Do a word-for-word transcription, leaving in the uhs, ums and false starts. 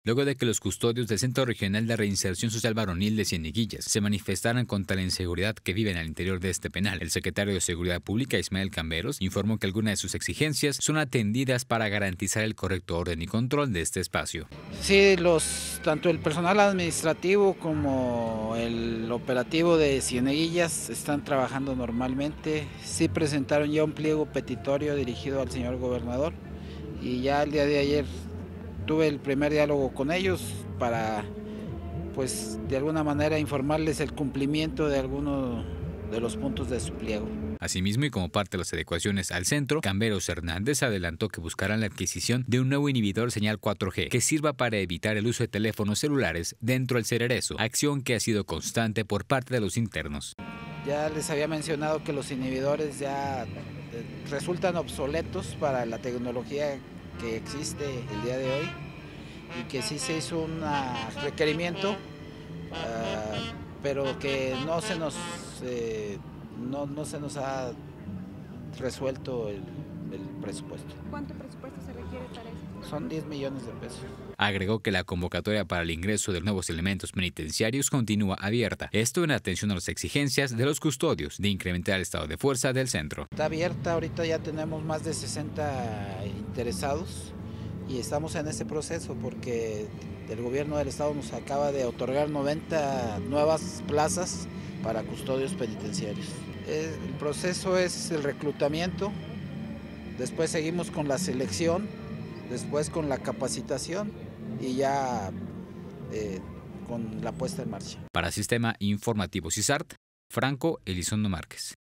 luego de que los custodios del Centro Regional de Reinserción Social Varonil de Cieneguillas se manifestaran contra la inseguridad que viven al interior de este penal. El secretario de Seguridad Pública, Ismael Camberos, informó que algunas de sus exigencias son atendidas para garantizar el correcto orden y control de este espacio. Sí, los, tanto el personal administrativo como el operativo de Cieneguillas están trabajando normalmente. Sí presentaron ya un pliego petitorio dirigido al señor gobernador y ya el día de ayer tuve el primer diálogo con ellos para, pues, de alguna manera informarles el cumplimiento de algunos de los puntos de su pliego. Asimismo, y como parte de las adecuaciones al centro, Camberos Hernández adelantó que buscarán la adquisición de un nuevo inhibidor señal cuatro G que sirva para evitar el uso de teléfonos celulares dentro del cererezo, acción que ha sido constante por parte de los internos. Ya les había mencionado que los inhibidores ya resultan obsoletos para la tecnología que existe el día de hoy y que sí se hizo un requerimiento, uh, pero que no se nos eh, no, no se nos ha resuelto el, el presupuesto. ¿Cuánto presupuesto se requiere para eso? Son diez millones de pesos. Agregó que la convocatoria para el ingreso de nuevos elementos penitenciarios continúa abierta. Esto en atención a las exigencias de los custodios de incrementar el estado de fuerza del centro. Está abierta, ahorita ya tenemos más de sesenta interesados y estamos en ese proceso porque el gobierno del estado nos acaba de otorgar noventa nuevas plazas para custodios penitenciarios. El proceso es el reclutamiento, después seguimos con la selección, después con la capacitación y ya eh, con la puesta en marcha. Para Sistema Informativo CISART, Franco Elizondo Márquez.